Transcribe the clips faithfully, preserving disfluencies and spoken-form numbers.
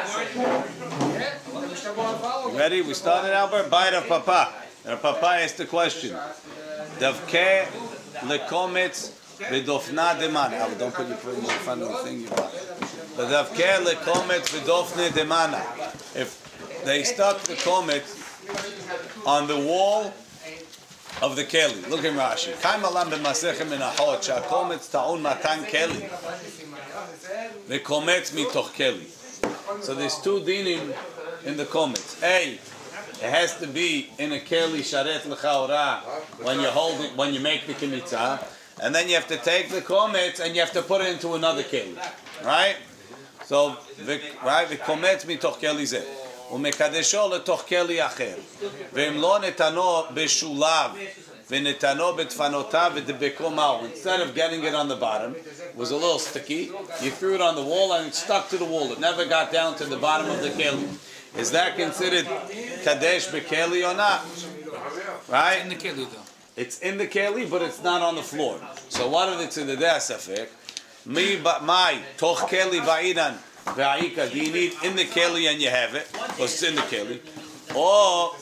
Ready? We started, Albert? Bite of Papa. And Papa asked the question. Davke lekometz v'dofna demana. Albert, don't put your foot in front of the thing. You but davke lekometz v'dofna demana. If they stuck the komet on the wall of the keli. Look in Rashi. Kaim alam b'masechem menachot she'akometz ta'on matan keli. V'kometz mitoch keli. So there's two dinim in the kometz. A, it has to be in a keli sharet l'chaora when you hold it, when you make the kemitzah, and then you have to take the kometz and you have to put it into another keli, right? So, right, v'kometz mitoch keli zeh. ומקדשו לתוך כלי אחר. ואם לא נתנו בשולב ונתנו בדפנותיו ודבקו מהו. Instead of getting it on the bottom, it was a little sticky, you threw it on the wall and it stuck to the wall. It never got down to the bottom of the keli. Is that considered kadesh bekeli or not? Right? In the keli though. It's in the keli, but it's not on the floor. So what if it's in the desafik? Mi mai toch keli ba'idan. Do you need in the keli and you have it? Because it's in the keli. Or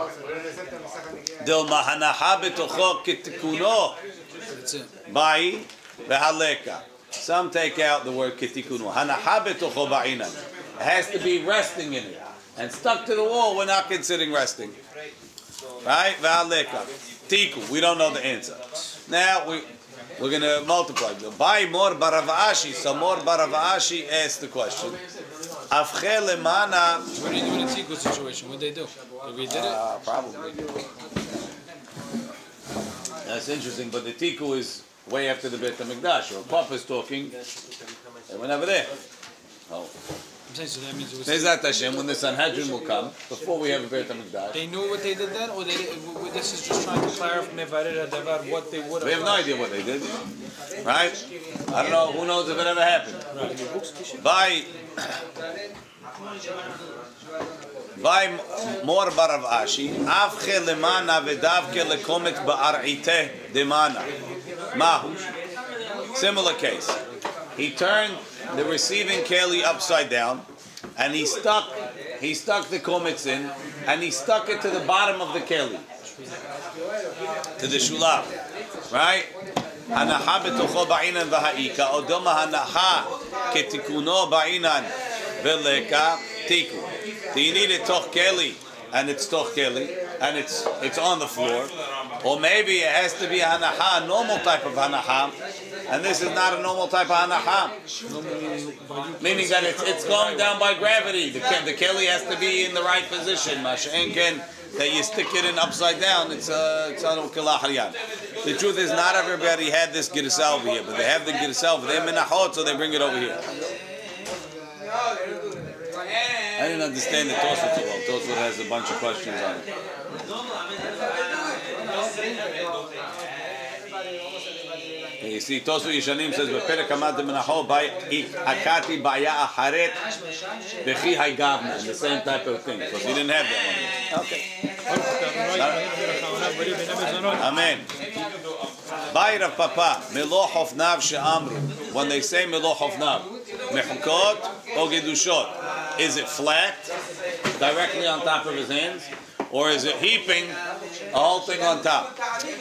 del mahanaha betocho kitikuno bai vehaleka. Some take out the word kitikuno. Hanaha betocho ba'inan. It has to be resting in it. And stuck to the wall, we're not considering resting. Right? Vehaleka. Tiku. We don't know the answer. Now we We're going to multiply. By Mor Baravashi, so Mor Baravashi asked the question. Afche lemana. What do you do in a tiku situation? What did they do? Did we did it? Uh, probably. That's interesting, but the tiku is way after the Beit HaMikdash. Or Papa is talking. They were never there. Oh. So that means it was Nezat Hashem, when the Sanhedrin will come, before we have a Beit HaMikdash. They knew what they did then, or they did, this is just trying to clarify what they would have. We have no idea what they did, right? I don't know. Who knows if it ever happened? By by Mor Barav Ashi, Avche lemana vedavke lekomet ba'arite demana. Mahu. Similar case. He turned the receiving keli upside down, and he stuck he stuck the kometz in, and he stuck it to the bottom of the keli, to the shulav, right? Hanaha betocho ba'inan v'ha'ika, odoma hanaha ketikuno ba'inan v'leka tiku. Do you need it toch keli, and it's toch keli, and it's it's on the floor, or maybe it has to be a hanaha, a normal type of hanaha. And this is not a normal type of hanacha. Meaning that it's, it's going down by gravity. The, the keli has to be in the right position. Masha'enken, that you stick it in upside down, it's a it's a The truth is, not everybody had this girsah over here, but they have the girsah over there, menachot, so they bring it over here. I didn't understand the Tosfot too well. Tosfot has a bunch of questions on it. You see, Tosfot Yeshanim says, "Beperek Hamad Menacho by Akati Baya Acharet Bechi Haygavna," the same type of thing, because he didn't have that one. Okay. Amen. By Rav Papa, Meloch Hofnav She'amru. When they say Meloch Hofnav, Mechukot or Gedushot, is it flat, directly on top of his hands, or is it heaping a whole thing on top?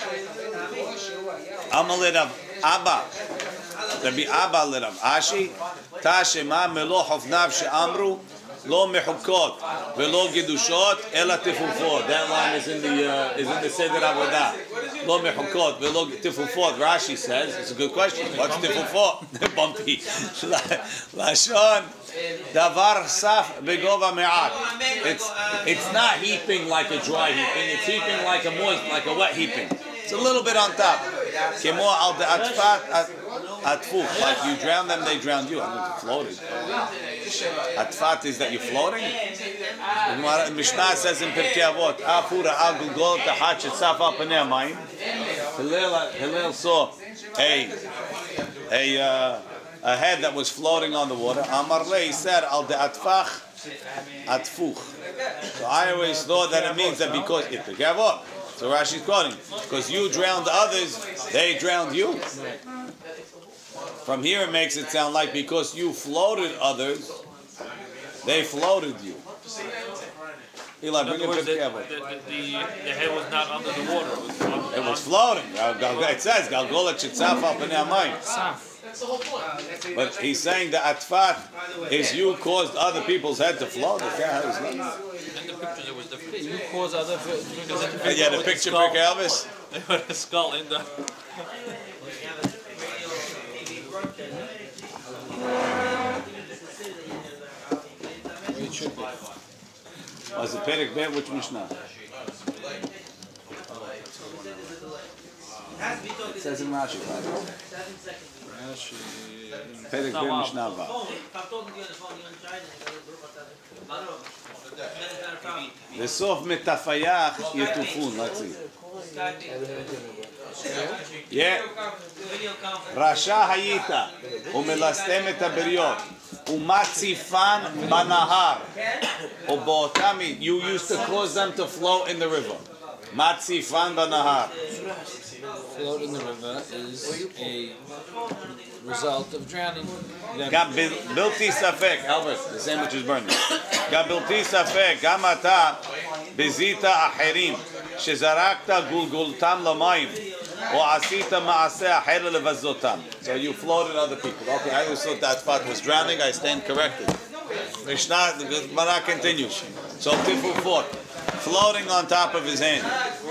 Amalit of Abba, Rabbi Abba lit of Ashi, Tashema Meloch Hofnav She'amru, Lo Mechukot, Velo Gedushot, Ela Tifufot. That line is in the uh, is in the Seder Avodah. Lo Mechukot, Velo Tifufot. Rashi says it's a good question. What's Tifufot? Bumpy. Lashon Davar Saf Begova Me'at. It's it's not heaping like a dry heaping. It's heaping like a moist, like a wet heaping. It's a little bit on top. Kemo al de atfat atfuk. Like you drown them, they drowned you. I mean, floated. Atfat is that you're floating. Mishnah says in Pirkei Avot, Afura al gulgol tahat shetzaf al panei hamayim. Hillel Hillel saw a a uh, a head that was floating on the water. Amar le, he said al de atfach atfuch. So I always thought that it means that because it Pirkei Avot. So Rashi's quoting, because you drowned others, they drowned you. From here it makes it sound like because you floated others, They floated you. Eli, In bring other a words, the, picture. the, the, the head was not under the water. It was, on, It was floating. It says Galgola Chitzaf al Pnei Hamayim. But he's saying the atfat is you caused other people's head to float. Is that how he's looking? in the picture, there was the you cause other because Uh, yeah, the picture pick Elvis. They put a skull in the. It should be. Was it Perek Bet? Which Mishnah? It says in Rashi, right? Perek Bet Mishnah Vav. V'sof metafayach yetufun. Let's see. Yeah. Rasha hayita umelastem et haberiyot umatzifan banahar ubotami. You used to cause them to flow in the river. Matzifan banahar. Float in the river is a result of drowning. Gam bilti safek, Albert, the sandwich is burning. Gam bilti safek, gam ata bezita acherim, shezarakta gulgultam lamayim, or asita maaseh acher levazotam. So you floated other people. Okay, I always thought that spot was drowning. I stand corrected. Mishnah, the Gemara continues. So Tifu fought, floating on top of his hand.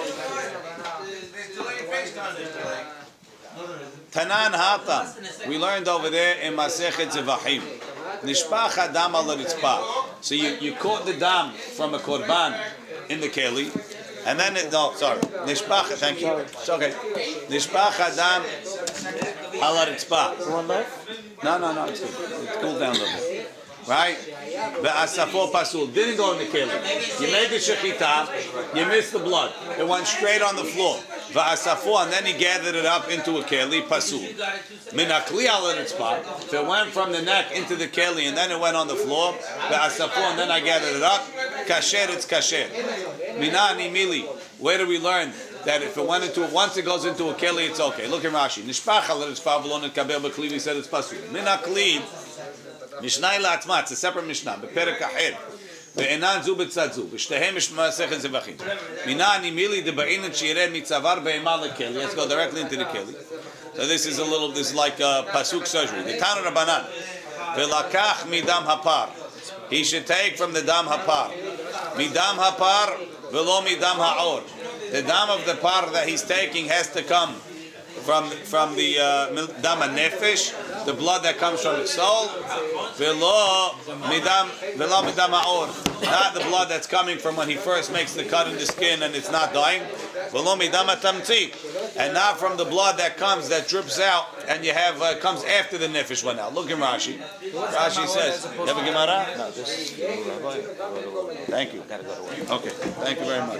Tanan Hatam. We learned over there in Masechet Zevachim. Nishpach Adam al Ritzpah. So you, you caught the dam from a korban in the keli, and then it, no, sorry. Nishpach, thank you. It's okay. Nishpach Adam al Ritzpah. One left? No, no, no, it's good. It's cooled down a little bit. Right? The asafo pasul didn't go in the keli. You made the shechita, you missed the blood. It went straight on the floor. The asafo, and then he gathered it up into a keli pasul. Minakli al ritzpah. If it went from the neck into the keli and then it went on the floor, the asafo, and then I gathered it up. Kasher, it's kasher. Minani mili. Where do we learn that if it went into once it goes into a keli, it's okay? Look at Rashi. Nishpach al ritzpah v'lo nekabel b'kli. He said it's pasul. Minakli. Mishnah la'atzma, it's a separate Mishnah. Beperek acher, ve'enan zu b'tzad zu, v'shtehem mish masechet zevachim. Mina animili deba'inet shired mitzavar be'emal lekeli. Let's go directly into the keli. So this is a little, this is like a pasuk surgery. The Tana Rabbanan, ve'lakach midam hapar. He should take from the dam hapar. Midam hapar ve'lo midam ha'or. The dam of the par that he's taking has to come from from the uh, dam nefesh, the blood that comes from the soul, velo midam velo midam ha'or, not the blood that's coming from when he first makes the cut in the skin and it's not dying, velo midam hatamtzit, and not from the blood that comes that drips out and you have uh, comes after the nefesh went out. Look in Rashi. Rashi says, you have a Gemara? No, this. Thank you. Okay, thank you very much.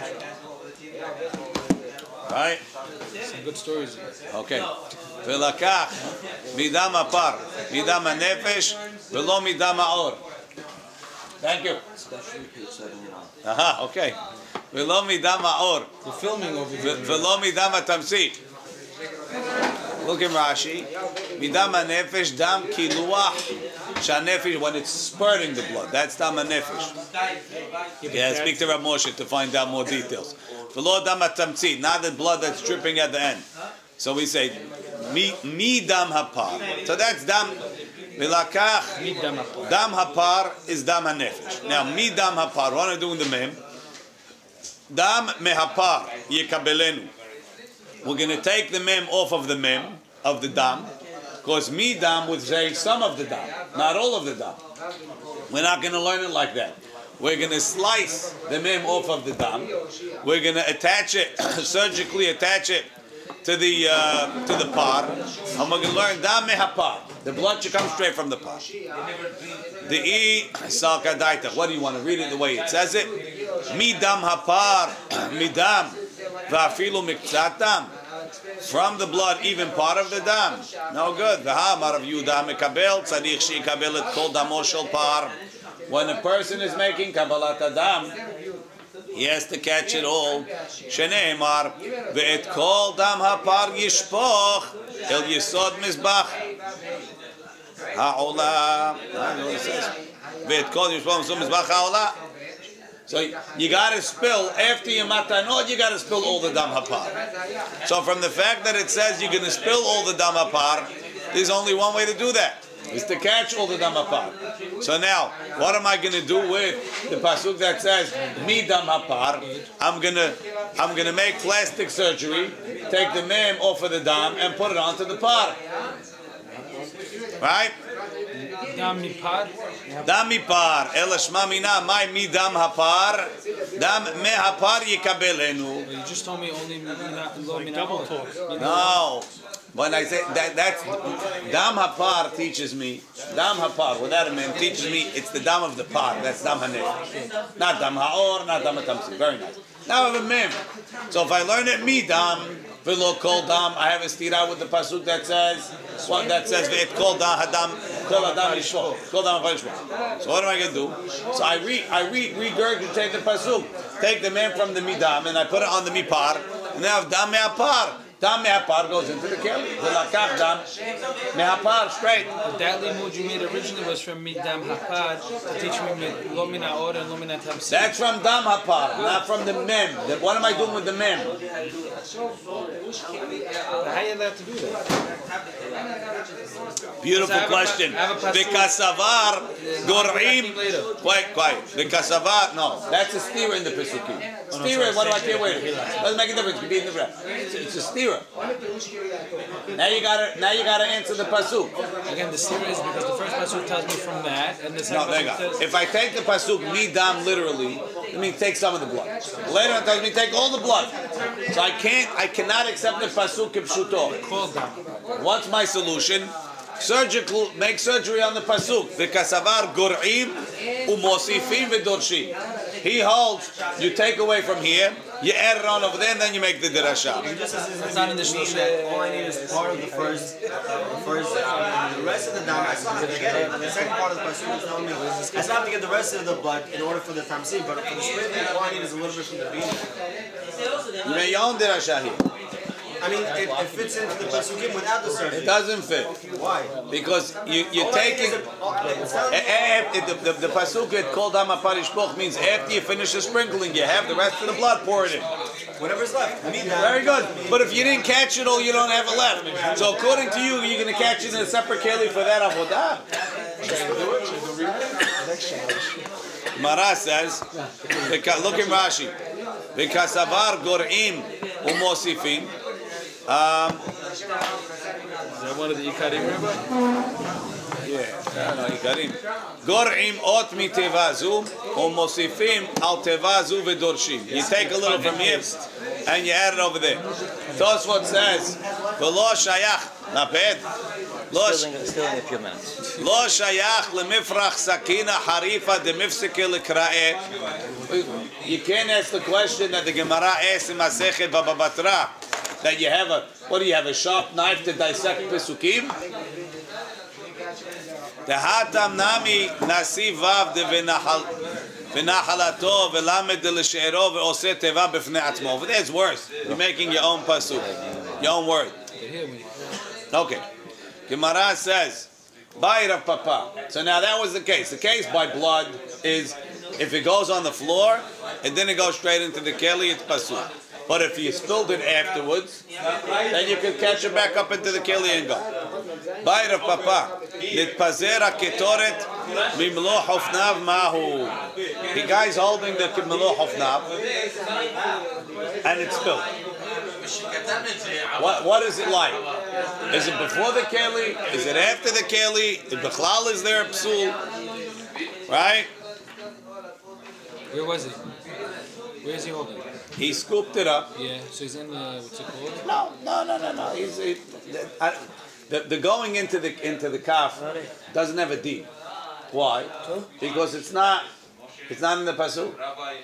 Right? Some good stories. Okay. Velakach midam apar, midam nefesh, velo midam aor. Thank you. Aha. Okay. Velo midam aor. The filming over here. Velo midam atamsi. Look in Rashi. Midam nefesh dam kiluach. Shanefesh, when it's spurting the blood, that's dam nefesh. Yeah, speak to Rav Moshe to find out more details. V'lo dam hatamtzit, not the blood that's dripping at the end. So we say mi mi dam hapar. So that's dam vilakach. Dam hapar is dam hanefesh. Now mi dam hapar. What are we doing the mem? Dam mehapar yekabelenu. We're going to take the mem off of the mem of the dam. Because mi dam would say some of the dam, not all of the dam. We're not going to learn it like that. We're going to slice the mem off of the dam. We're going to attach it, surgically attach it to the uh, to the par, and we're going to learn dam mehapar. The blood should come straight from the par. The e salkadaita. What do you want to read it the way it says it? Mi dam hapar, mi dam va'afilu mikzatam. From the blood, even part of the dam. No good. V'ha'amar of Yehuda mekabel tzarich sheikabel et kol damo shel par. When a person is making kabbalat adam, he has to catch it all. Shene'emar ve'et kol dam hapar yishpoch el yisod mizbach ha'olam. I know it says ואת כל ישבו מסום מזבח העולה. So you got to spill after your matanot. You got to spill all the dam hapar. So from the fact that it says you're going to spill all the dam hapar, there's only one way to do that: is to catch all the dam hapar. So now, what am I going to do with the pasuk that says mi dam hapar? I'm gonna, I'm gonna make plastic surgery, take the mem off of the dam and put it onto the par. Right? Dam mipar. Dam mipar. Ela shma mina my mi dam hapar. Dam me hapar yikabelenu. You just told me only mina, lo mina. Double talk. No. When I say that, that's dam hapar teaches me. Dam hapar, without a mem, teaches me it's the dam of the par. That's dam hanef. Not dam haor, not dam hatamsi. Very nice. Now I have a mem. So if I learn it mi dam, v'lo kol dam, I have a stira with the pasuk that says what that says v'et kol dam hadam kol adam yishvot kol dam yishvot. So what am I gonna do? So I read I read regurgitate the pasuk, take the mem from the mi dam and I put it on the mi par, and now dam me apar. Dam mehapar goes into the keli. V'lakach dam mehapar straight. That limud you made originally was from mi dam hapar to teach me lo mina or and lo mina tamsi. That's from dam hapar, not from the mem. The, what am I doing with the mem? How are you allowed to do that? Beautiful question. V'kasavar gor'im. Quiet, quiet. V'kasavar. No, that's a steer in the pesukim. Steer. What do I care? Wait. Doesn't make a difference. It's, it's a steer. Now you gotta, now you gotta answer the pasuk. Again, the steer is because the first pasuk tells me from that, and the second no, there pasuk you go. says. If I take the pasuk mi dam literally, it means take some of the blood. Later it tells me take all the blood. So I can't, I cannot accept the pasuk kipshuto. What's my solution? Surgical, make surgery on the pasuk. V'kasavar gor'im umosifim v'dorshim. He holds, you take away from here, you add it on over there, and then you make the dirasha. It's not in the shloshah. All I need is part of the first, the first, um, the rest of the dam. I still have to get it. The second part of the pasuk is telling me I still have to get the rest of the blood in order for the tamsi. But for the splitting, all I need is a little bit from the beginning. You make your own dirasha here. I mean, it, it fits into the pasukim without the surgery. It doesn't fit. Why? Because you, you're All I need taking... is a- it's telling me- Eh, eh, The, the, the pasuk it called Hamaparish means after you finish the sprinkling, you have the rest of the blood, pour it in. Whatever's left. Me dam. Very good. But if you didn't catch it all, you don't have it left. So according to you, you're going to catch it in a separate keli for that avodah. Mara says, look in Rashi. V'kasavar gor'im umosifim. Um, Is that one of the Ikarim, Rabbi? Yeah, no, Ikarim. Gor'im ot miteva zu umosifim al teva zu v'dorshim. You take a little from here and you add it over there. Tosfot says, v'lo shayach, not bad. Lo Still in, still in a few minutes. Lo shayach lemifrach sakina harifa demifseke lekra'eh. You can't ask the question that the Gemara asks in Masechet Baba Batra, that you have a, what do you have, a sharp knife to dissect pesukim? The hatam nami nasi vav de v'nachalato v'lamed de l'she'ero v'oseh teva b'fnei atzmo. But that's worse. You're making your own pasuk, your own word. Okay. Gemara says, Bayit of Papa. So now that was the case. The case by blood is if it goes on the floor, it didn't go straight into the keli, it's pasuk. But if you spilled it afterwards, then you can catch it back up into the keli and go. Bayit of Papa. Nitpazer haketoret mimlo hofnav mahu. The guy's holding the mimlo hofnav, and it's spilled. What, what is it like? Is it before the keli? Is it after the keli? The bechlal is there, psul, right? Where was he? Where is he holding? He scooped it up. Yeah, so he's in the, what's it called? No, no, no, no, no. He's he, I, the the going into the into the kaf doesn't have a deed. Why? Because it's not it's not in the pasuk.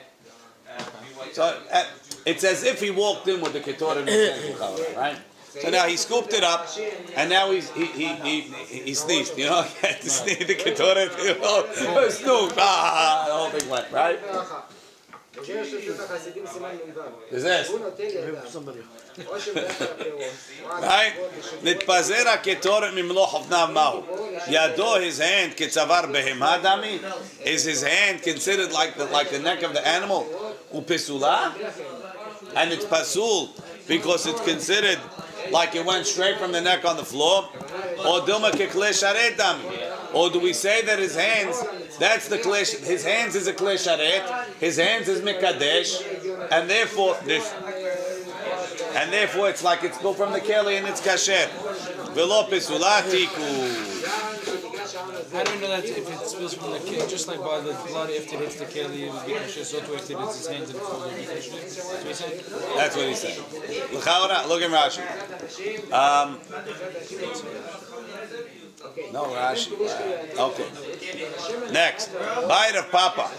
So uh, it's as if he walked in with the ketorim, right? So now he scooped it up, and now he's he he he, he sneezed. You know, he had to sneeze the ketorim. You know, snoop. Ah, the whole thing went right. Is this? Right? נתפזר הקטורת ממלוך אופניו מהו? ידו, his hand, כצוואר בהמה דמי? Is his hand considered like the, like the neck of the animal? ופסולה? And it's pasul because it's considered like it went straight from the neck on the floor? Or dilma kekle sharet dami? Or do we say that his hands, that's the klish, his hands is a kli sharet, his hands is mikadesh, and therefore this, and therefore it's like it's built from the keli and it's kasher. Velo pesulatiku. How do we know that if it spills from the keli, just like by the blood, if it hits the keli, it would be kasher, so too if it hits his hands and it would be kasher? That's what he's saying? That's what he's saying. Look at Rashi. Um, No, Rashi. Okay. Next. Bite of Papa.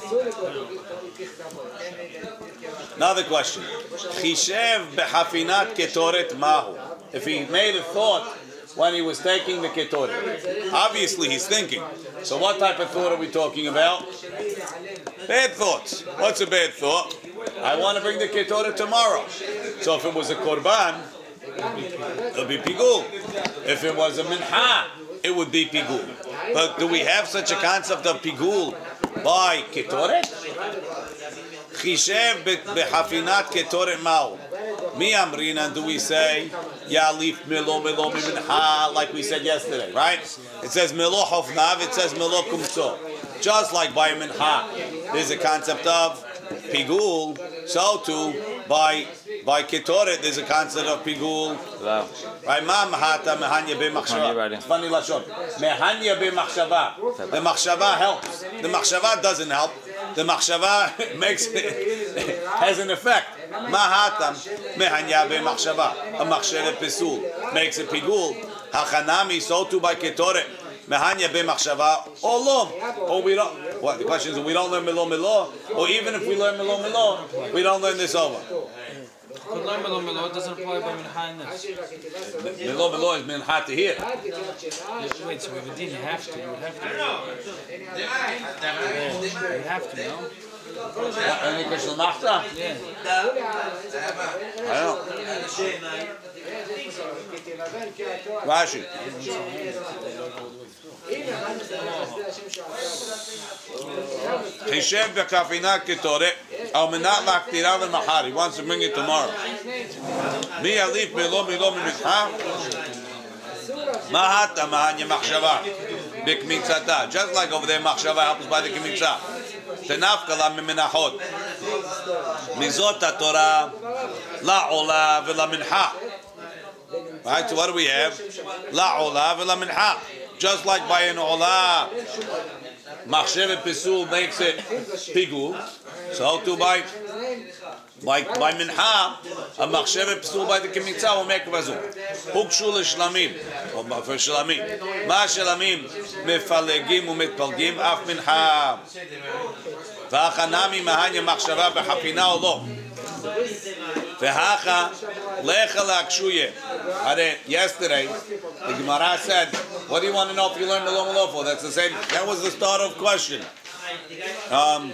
Another question. Chishev behafinat ketoret mahu. If he made a thought when he was taking the ketoret. Obviously he's thinking. So what type of thought are we talking about? Bad thoughts. What's a bad thought? I want to bring the ketoret tomorrow. So if it was a korban, it would be pigul. If it was a minha, it would be pigul. But do we have such a concept of pigul by ketoret? Chishev behafinat ketoret mao. Mi amrina, do we say yalif milo milo minha like we said yesterday, right? It says milo hofnav, it says milo kumso. Just like by minha, there's a concept of pigul. So too by by ketoret, there's a concept of pigul. Wow. Right? Ma mahata mehanya b'machshava. It's funny lashon. Mehanya b'machshava. The machshava helps. The machshava doesn't help. The machshava makes it has an effect. Mahata mehanya b'machshava. A machshava pesul makes a pigul. Hachanami. So too by ketoret. Mehanya b'machshava. Or lo. Or we don't. What the question is? We don't learn milo milo. Or even if we learn milo milo, we don't learn this over. But learn milo milo, it doesn't apply by minha in this. Milo milo is minha to here. Wait, so we would you have to, you would have to. You have to, no? Any question machta? Yeah. I don't know. Rashi. Chishev b'kafinat ketoret al menat laktira v'machar. He wants to bring it tomorrow. Mi alif milo milo mimitha. Mahata mahanya machshava b'kmitzata. Just like over there, machshava helps by the kmitza. Tenafka la miminachot. Mizot haTorah la'ola v'la mincha. Right. So what do we have? La'ola v'la mincha. Just like by an olah, machshev pesul makes it pigul. So too by by by minha, a machshev pesul by the kemitza will make pazul. Hukshu l'shlamim or for shlamim. Ma shlamim mefalegim umetpalgim af minha. V'achanami mahanya machshava b'hafina or lo. V'hacha lecha la'akshuye. Yesterday, the Gemara said, what do you want to know if you learn the Milo for? That's the same. That was the start of question. Um,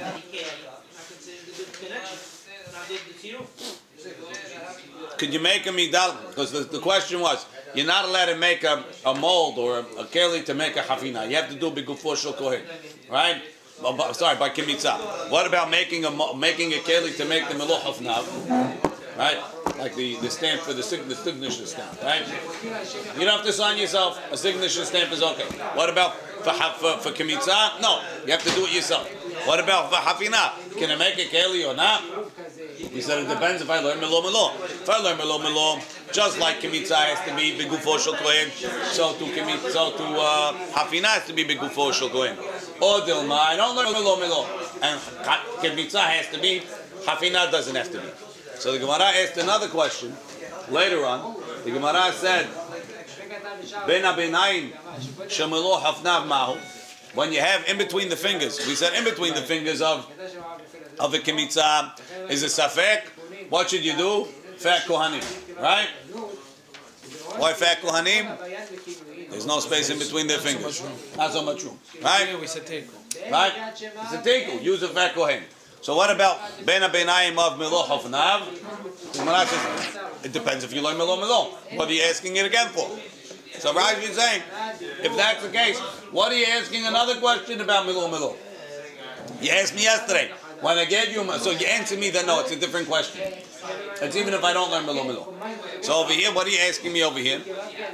could you make a midal? Because the, the question was, you're not allowed to make a, a mold or a, a keli to make a hafina. You have to do bigufo shel kohen, right? Sorry, by kimitza. What about making a making a keli to make the meluch hafnav? Right? Like the, the stamp for the, the signature stamp, right? You don't have to sign yourself. A signature stamp is okay. What about for for, for kimitza? No, you have to do it yourself. What about for hafina? Can I make a keli or not? He said it depends if I learn milo milo. If I learn milo milo, just like kimitza has to be bigufo shel kohen, so to kimitza, so to uh, hafina has to be bigufo shel kohen. Or dilma, I don't learn milo milo, and kimitza has to be, hafina doesn't have to be. So the Gemara asked another question later on. The Gemara said, "Ben abenaim shemelo hafnav mahu." When you have in between the fingers, we said in between the fingers of of a kimitza is a safek. What should you do? Fat kohanim, right? Why fat kohanim? There's no space in between their fingers. Not so much room, right? We said teku. Right? It's a teku. Use a fat kohen. So what about Ben Abenayim of Melo Hofnav? The Gemara says, it depends if you learn Melo Melo. What are you asking it again for? So Rashi is saying, if that's the case, what are you asking another question about Melo Melo? You asked me yesterday. When I gave you, so you answered me that no, it's a different question. It's even if I don't learn Melo Melo. So over here, what are you asking me over here?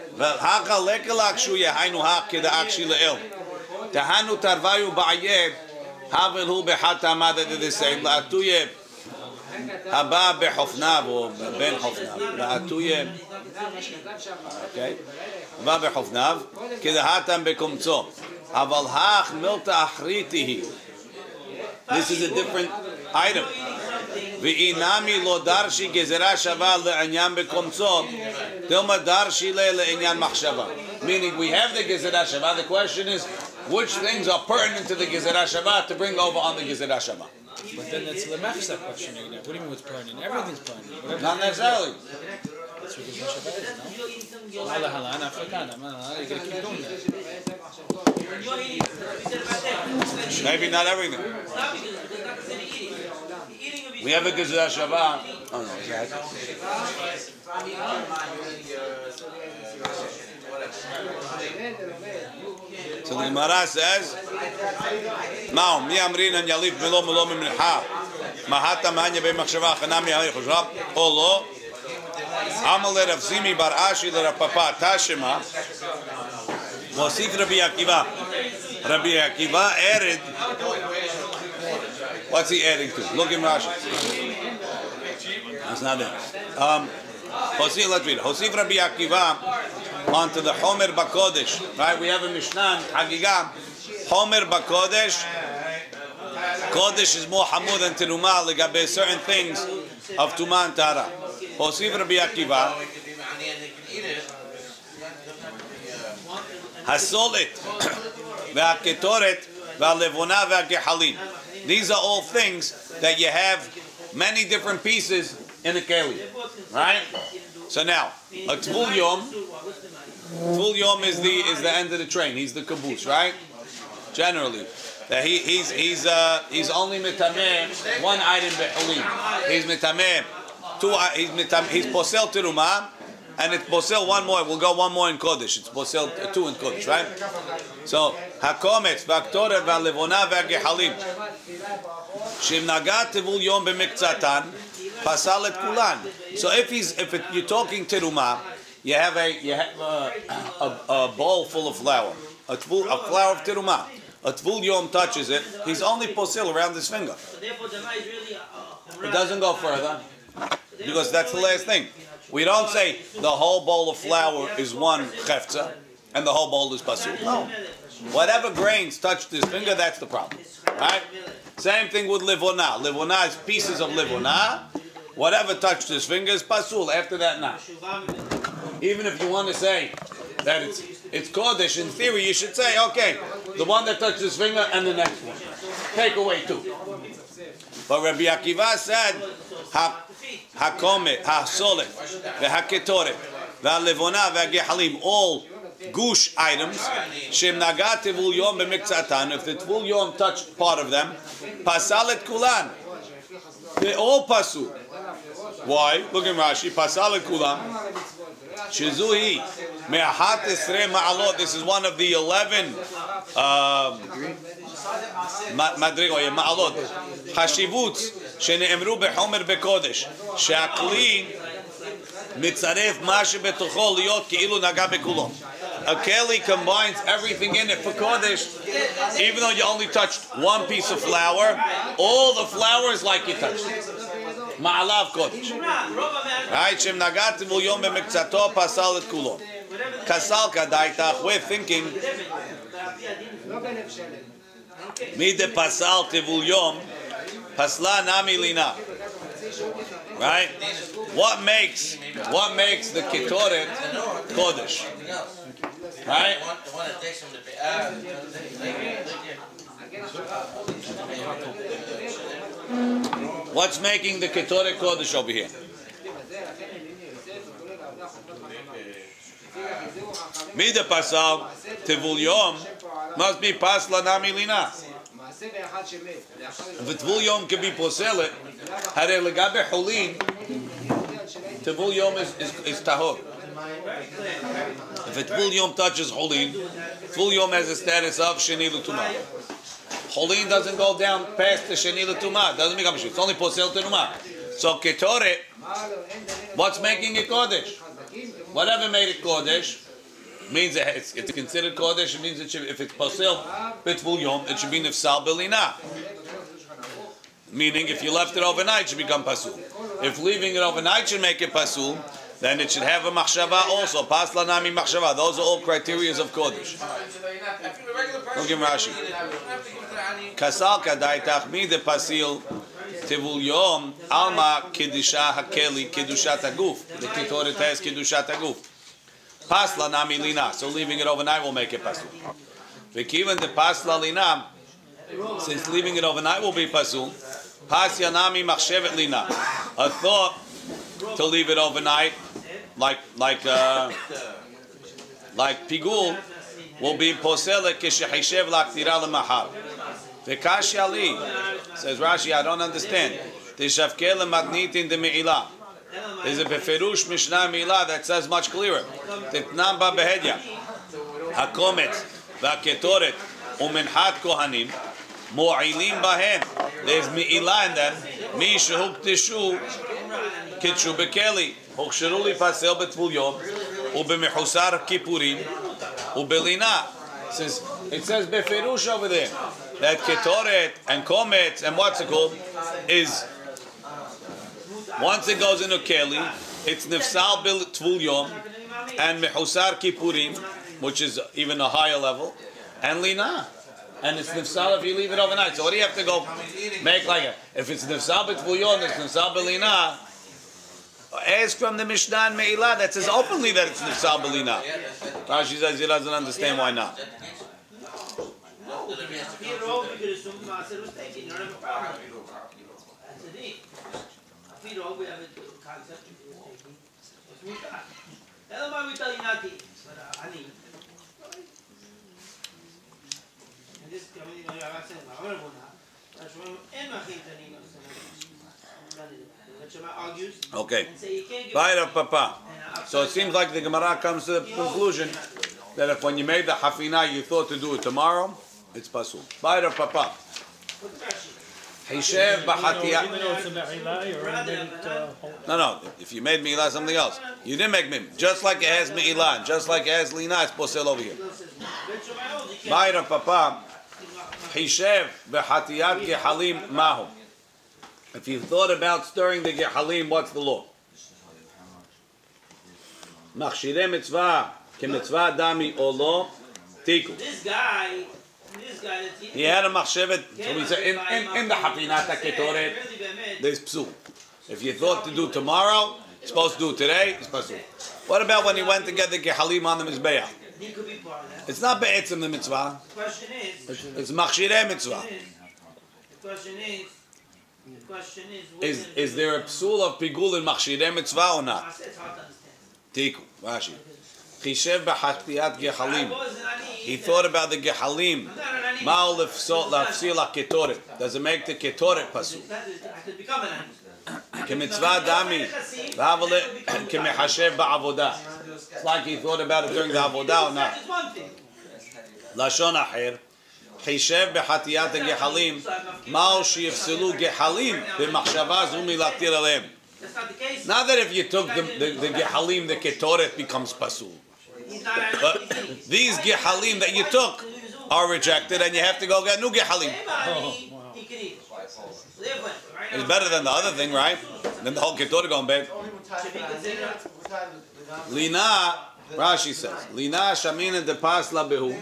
Tahanu tarvayu ba'yed, havel hu behat hamada de desay, la'atuye haba behofnav or ben hofnav, la'atuye, okay, haba behofnav, kedahatam bekumtzo, aval hach milta achritihi. This is a different item. V'inami lo darshi gezerah shava le'anyan bekumtzo, dilma darshi le le'anyan machshava. Meaning we have the gezerah shava. The question is, which things are pertinent to the Gezerah Shabbat to bring over on the Gezerah Shabbat? But then it's the Mechsa question again. What do you mean what's pertinent? Everything's pertinent. Whatever Not necessarily. That's what Gezerah Shabbat is, no? Allah halan Afrikana. You gotta keep doing that. Maybe not everything. We have a Gezerah Shabbat. Oh no, exactly. So the Gemara says, "Ma'om mi amrin an yalif melo melo mincha, mahata manya b'machshava chanami ha'yichushav olo amal Rav Simi bar Ashi Rav Papa Tashema mosif Rabbi Akiva Rabbi Akiva added what's he adding to? Look in Rashi. That's not it. Um, Hosif, let's read it. Hosif Rabbi Akiva onto the Homer Bakodesh, right? We have a Mishnah, Hagigah, Homer Bakodesh. Kodesh is more hamud than Terumah, legabe certain things of Tumah and Tara. Hosif Rabbi Akiva, Hasolet, Ve'aketoret, Ve'alevona, Ve'akehalim. These are all things that you have many different pieces in a keli, right? So now, a Tvul Yom, Tvul Yom is the is the end of the train. He's the caboose, right? Generally, that he he's he's uh he's only mitameh one item be'olim. He's mitameh two. He's mitameh he's posel terumah, and it's posel one more. We'll go one more in kodesh. It's posel uh, two in kodesh, right? So hakometz v'aktoret v'alevona v'agehalim shim nagat Tvul Yom b'miktzatan pasal et kulan. So if he's if it, you're talking terumah, you have a you have a, a, a bowl full of flour, a, tvul, a flour of terumah. A tvul yom touches it, he's only posil around his finger. It doesn't go further because that's the last thing. We don't say the whole bowl of flour is one chefza and the whole bowl is pasul. No, whatever grains touch this finger, that's the problem, right? Same thing with livona. Livona is pieces of livona. Whatever touched his fingers, pasul. After that, not. Even if you want to say that it's it's kodesh, in theory, you should say, okay, the one that touched his finger and the next one. Take away two. But Rabbi Akiva said, ha hakomet, ha-solet, v'ha-ketoret, v'ha-levona, v'ha-gehalim, all gush items, shem nagat Tvul Yom b'miktzatan, if the Tvul Yom touched part of them, pasalet kulan. They all pasul. Why? Look at Rashi. Pasalet kulan. Shizuhi me'ahat esrei ma'alot. This is one of the eleven um, madrigo ma'alot. Chashivutz shene'emru bechomer bekodesh. She'akli mitzaref ma shebetocho liot ki'ilu naga bekulo. A keli combines everything in it for kodesh, even though you only touched one piece of flour. All the flour is like you touched it. Ma'alav kodesh. Right? Shem nagat Tvul Yom b'mikzato pasal et kulo. Kasal kadaitach. We're thinking. Mide pasal Tvul Yom pasla nami lina. Right? What makes what makes the ketoret kodesh? Right? What's making the ketoret kodesh over here? Mida pasal Tvul Yom must be pasla nami lina. V'tvul yom can be poselet. Hare legabe cholin. Tvul yom is is, is tahor. If a tvul yom touches cholin, tvul yom has a status of sheni l'tumah. Cholin doesn't go down past the sheni l'tumah. Doesn't become sheni. It's only posel tenumah. So ketoret, what's making it kodesh? Whatever made it kodesh means that it's, it's considered kodesh. It means it should, if it's posel b'tvul yom, it should be nifsal belina. Meaning, if you left it overnight, it should become pasul. If leaving it overnight should make it pasul, then it should have a machshava also. Pasla nami machshava. Those are all criterias of kodesh. Look at Rashi. Kasal kadai tachmi de pasil tivul yom alma kedusha hakeli kedushat haguf. The ketoret has kedushat haguf. Pasla nami lina. So leaving it overnight will make it pasul. V'kivan de pasla lina. Since leaving it overnight will be pasul, pas yanami machshevet lina. A thought to leave it overnight, like like uh, like pigul, will be poselet kishehishev laktira lemahar. V'kash yali says Rashi, I don't understand. Tishavke lemagnitin de me'ilah. There's a beferush mishnah me'ilah that says much clearer. Titnam ba behedya hakomet v'aketoret umenhat kohanim. Mo'ilim bahem. There's mi'ilah in them. Mi shehuk tishu kitshu bekeli. Hoksheru li pasel betvul yom. Ubemechusar kippurim. Ubelina. Says it says beferush over there that ketoret and komet and what's it called is once it goes into keli, it's nifsal betvul yom and mechusar kippurim, which is even a higher level, and lina. And it's nifsal if you leave it overnight. So what do you have to go make like it? If it's nifsal b'tvul yom, it's nifsal b'lina. Ask from the Mishnah and Me'ilah that says openly that it's nifsal b'lina. Rashi says he doesn't understand why not. Okay. Right, Papa. So it seems like the Gemara comes to the conclusion that if when you made the hafina you thought to do it tomorrow, it's pasul. Right, Papa. Hishev b'hatiyah. No, no. If you made me'ilah something else, you didn't make mim. Just like it has me'ilah, just like it has lina, it's posel over here. Right, Papa. Hishev b'hatiyat gehalim mahu. If you thought about stirring the gehalim, what's the law? Machshireh mitzvah kemitzvah dami olo tiku. This guy, this guy that's he had a machshevet. So we say in, in, in the hafinaat ketoret, there's psul. If you thought to do tomorrow, you're supposed to do it today, it's pasul. What about when he went to get the gehalim on the mizbeach? He could be part of that. It's not be'etzim the mitzvah. The question is, It's machshireh mitzvah. the question is, the question is, Is is there a psul of pigul in machshireh mitzvah or not? I said it's hard to understand. Tiku, Rashi. Chishev b'hatiyat gehalim. I wasn't ani. He thought about the gehalim. Ma'al lefsil ha-ketoret. Does it make the ketoret pasul? I could become an ani. Kemitzvah dami. V'havale kemechashev ba'avodah. It's like he thought about it during the avodah or not. That's one thing. Lashon acher. Chishev b'hatiyat gehalim. Ma'al sheyifselu gehalim b'machshava zu milatir aleim. That's not the case. Not that if you took the, the, the gehalim, the ketoret becomes pasul. He's not an But ani. these gehalim that you took are rejected, and you have to go get new gehalim. He can eat. Live with, right? It's better than the other thing, right? Than the whole ketoret going back. Should be considered. Lina, Rashi says, Lina shamina de pasla behu.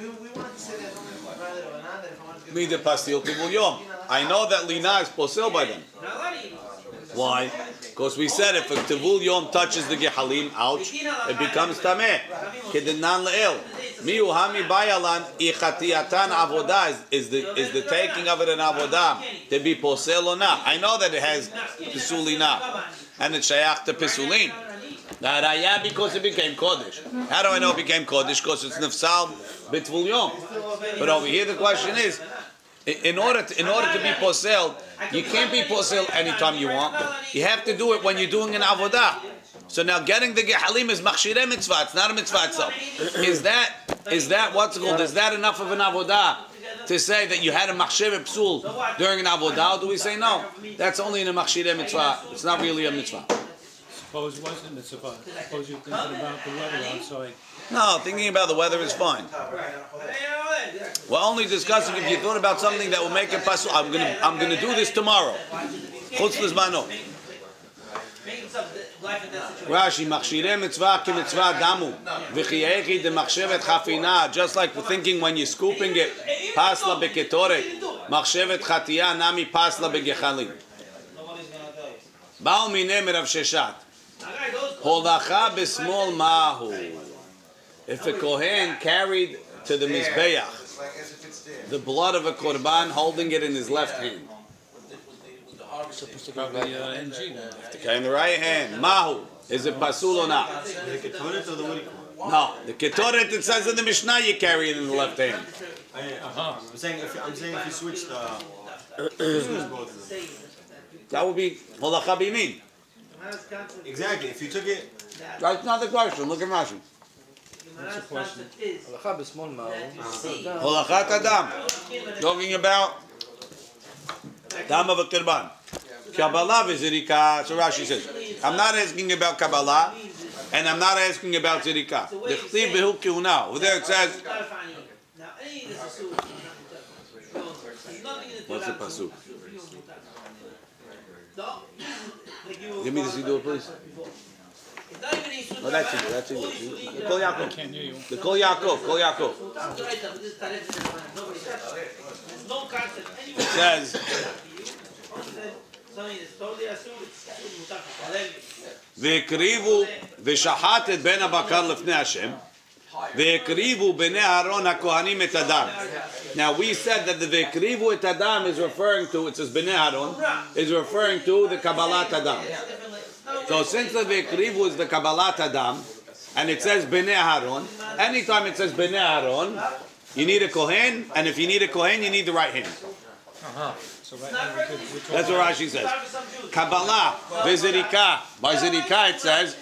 Mi de pasil kibul yom. I know that lina is posil by them. Not allowed to eat. Why? Because we said if a tivul yom touches the gehalim, ouch, it becomes tameh. Kedenan le'el. Miu hami bayalan ichatiatan avodah is, is the is the taking of it in avodah to be posel or not. I know that it has pisulina and it's shayach to pisulin. Now raya because it became kodesh. How do I know it became kodesh? Because it's nefsal bitvul yom. But over here the question is, In in order to, in order to be posel, you can't be posel anytime you want. You have to do it when you're doing an avodah. So now getting the gehalim is machshireh mitzvah. It's not a mitzvah itself. Is that is that what's it called? Is that enough of an avodah to say that you had a machshireh psul during an avodah? Or do we say no? That's only in a machshireh mitzvah. It's not really a mitzvah. Suppose it wasn't a mitzvah. Suppose you're thinking about the weather outside. No, thinking about the weather is fine. We're only discussing if you thought about something that will make it pasul. I'm gonna I'm gonna do this tomorrow. Chutz lezmano. Rashi, machshireh mitzvah ki mitzvah damu, v'chiyechi de machshevet chafina. Just like thinking when you're scooping it, pasla beketoret, machshevet chatiyah nami pasla begechalim. Ba'u mineh merav sheshat. Holacha b'smol mahu. If a kohen carried to the mizbeach the blood of a korban, holding it in his left hand. Probably uh, N G. Okay, in the right hand. Mahu. Is it pasul or not? The ketoret or the what do you call it? No. The ketoret, it says in the Mishnah you carry it in the left hand. Oh, yeah, uh-huh. I'm saying if I'm saying if you switch the if you switch both of them. That would be holacha b'yamin. Exactly. If you took it, That's not the question. Look at Rashi. Holachat adam. Talking about dam of a korban. Kabbalah v'zirika. So Rashi says, I'm not asking about Kabbalah, and I'm not asking about zirika. The chtiv behu kehuna. Over there it says. What's the pasuk? Give me the siddur, please. Oh, that's it. That's it. The Kol Yaakov. Can't hear you. The Kol Yaakov. Kol Yaakov. It says. והקריבו ושחט את בן הבקר לפני השם והקריבו בני אהרון הכהנים את הדם. Now we said that the והקריבו את הדם is referring to, it says בני אהרון, is referring to the Kabbalat Adam. So since the והקריבו is the Kabbalat Adam, and it says bnei Aaron, anytime it says bnei Aaron, you need a kohen, and if you need a kohen, you need the right hand. Uh-huh. So right now we could, we're That's what Rashi says. Kabbalah, v'zirika. By zirika it says,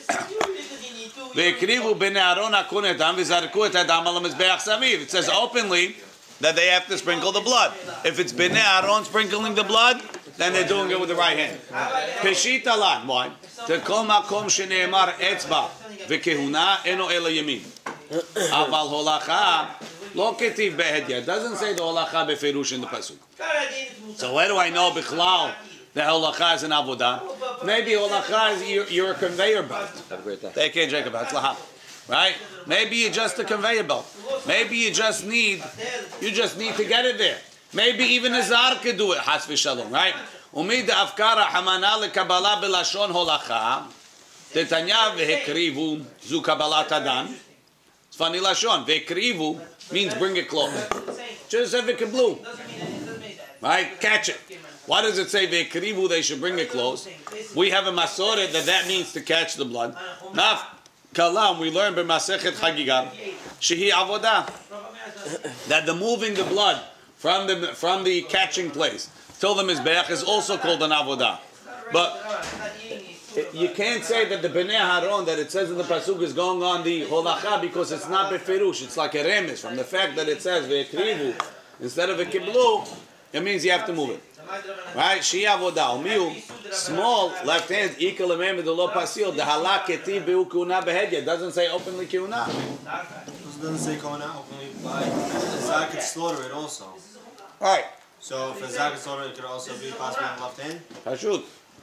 v'ekrivu bnei Aaron hakun etam v'zarku et adam al mizbeach samiv. It says openly that they have to sprinkle the blood. If it's bnei Aaron sprinkling the blood, then they're doing it with the right hand. Peshit alan. Why? Tekol makom sheneemar etzba v'kehuna eno ela yamin. Aval holacha lo ketiv behedya. It doesn't say the holacha beferush in the pasuk. So where do I know bichlal the holacha is an avodah? Maybe holacha is you're, you're a conveyor belt. Have a great day. Take care, Jacob. Hatzlacha. Right? Maybe you're just a conveyor belt. Maybe you just need you just need to get it there. Maybe even a zar could do it. Has v'shalom. Right? Umid afkara hamana lekabbalah belashon holacha. Tetanya vehekrivu zu kabbalat adam. It's funny lashon. Vehekrivu means bring it close. Just have it blue. Right? Catch it. Why does it say vehekrivu they should bring it close? We have a masoret that that means to catch the blood. Naf kalam we learn b'masechet Chagiga shehi avodah that the moving the blood from the from the catching place till the mizbeach is also called an avodah. But you can't say that the bnei Aaron that it says in the pasuk is going on the holacha because it's not beferush. It's like a remes from the fact that it says ve'ekrivu instead of a kiblu. It means you have to move it. Right? Shi avodah. Umiu, small left hand, equal amem the lo pasil. The halak ketiv be'u kuna behedya. It doesn't say openly kuna. it doesn't say going out openly. The zak could slaughter it also. Right. So if a zak could slaughter it, it could also be possibly on the left hand. Pashut.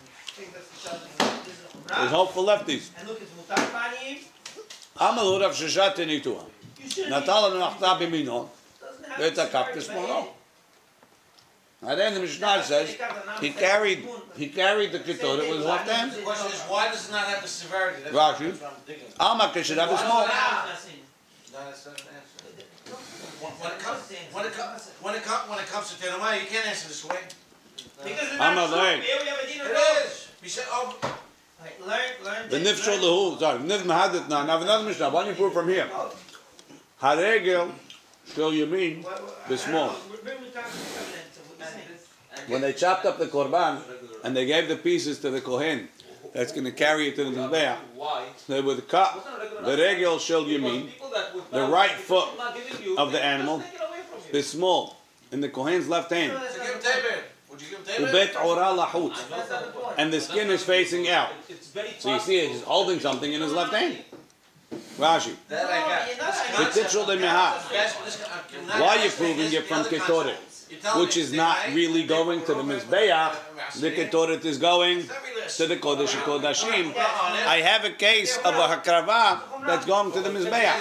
There's hope for lefties. Amal Rav Sheshat Nitua. Natal Nachta b'mino. Beta kaptis mono. And then the Mishnah says he carried he carried the ketoret with his left hand. The question is, why does it not have the severity? That's Rashi. what I'm thinking. Alma should have a small. No, that's not an answer. When it comes, when it comes, when it comes, when it comes to Tenumah, you can't answer this way. I'm a learn. It is. We said, oh, Learn, learn. The nifshol lehu. Sorry, nif mahadit now. Now another Mishnah. Why don't you prove from here? Haregel shel yamin b'small. when they chopped up the korban and they gave the pieces to the kohen that's going to carry it to the mizbeach, they would cut the regel shel yamin, the right foot of the animal, is small in the kohen's left hand. Ubet ora lahut, and the skin is facing out. So you see, he's holding something in his left hand. Rashi. Why are you proving it from ketoret, which is not really going to the mizbeach? The ketoret is going to the kodesh kodashim. I have a case of a hakrava that's going to the mizbeach.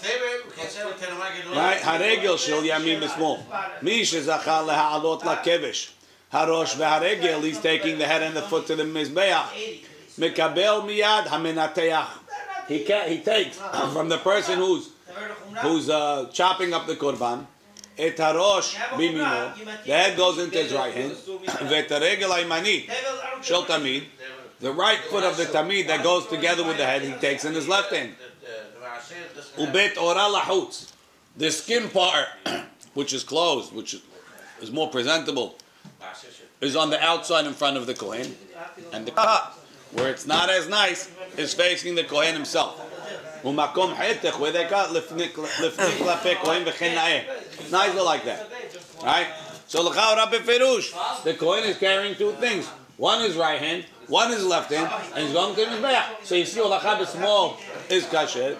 Right? Haregel shel yamin b'smol. Mi shezachal leha'alot lakevesh. Harosh ve'haregel. He's taking the head and the foot to the mizbeach. Mekabel miyad hamenateach. He can, he takes from the person who's who's uh, chopping up the korban. Et harosh bimino. The head goes into his right hand. Ve'taregel aymani shel tamid. The right foot of the tamid that goes together with the head, he takes in his left hand. Ubet ora lahutz. The skin part, which is closed, which is more presentable, is on the outside in front of the kohen, and the cut, where it's not as nice, is facing the kohen himself. Umakom hetech, where they cut lifnik lifnik lape kohen v'chen naeh. Nice like that, right? So l'chau rabbi ferush, the kohen is carrying two things. One is right hand, one is left hand, and he's going to his back. So you see, olacha b'small is kasher.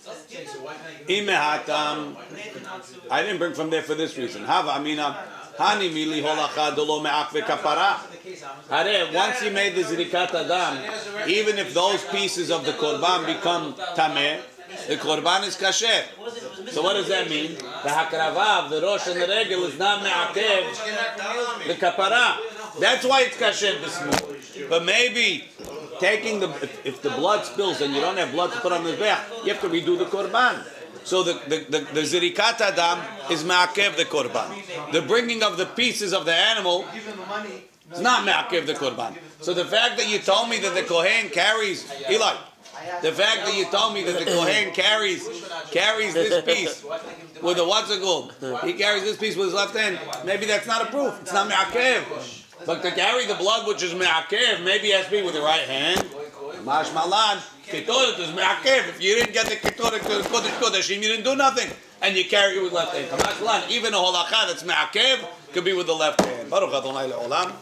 Imehatam. I didn't bring from there for this reason. Hava amina. Hani mili holacha dolo me'ak ve'kapara. Hare, once he made the zirikat adam, even if those pieces of the korban become tameh, the korban is kasher. So what does that mean? The hakrava, the rosh and the regel is not me'akev the kapara. That's why it's kasher b'smul. But maybe taking the if, if the blood spills and you don't have blood to put on the mizbeach, you have to redo the korban. So the the the, the zirikat adam is ma'akev the korban. The bringing of the pieces of the animal is not ma'akev the korban. So the fact that you told me that the kohen carries Eli, the fact that you told me that the kohen carries carries this piece with the what's it called? He carries this piece with his left hand. Maybe that's not a proof. It's not ma'akev. But to carry the blood, which is me'akev, maybe it has to be with the right hand. Mash malan, ketoret is me'akev. If you didn't get the ketoret to the kodesh kodeshim, you didn't do nothing, and you carry it with left hand. Mash malan, even a holacha that's me'akev could be with the left hand. Baruch Adonai le'olam.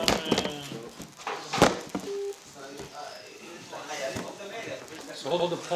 So hold the